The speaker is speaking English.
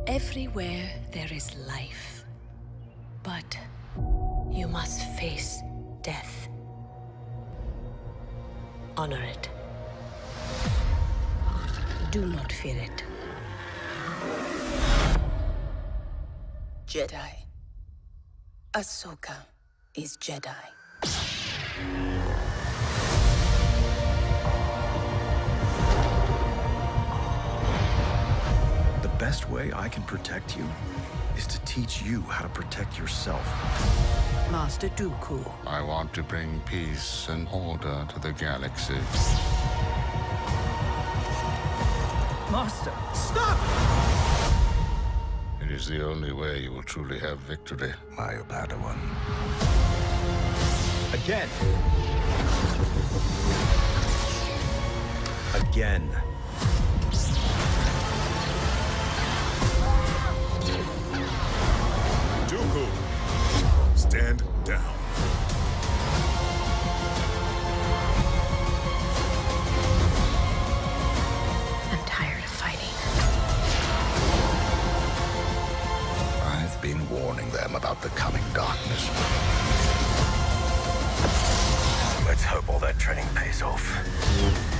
Everywhere there is life, but you must face death. Honor it. Do not fear it. Jedi. Ahsoka is Jedi. The best way I can protect you is to teach you how to protect yourself. Master Dooku. I want to bring peace and order to the galaxy. Master. Stop! It is the only way you will truly have victory, my Padawan. Again. Again. Dooku, stand down. I'm tired of fighting. I've been warning them about the coming darkness. Let's hope all that training pays off.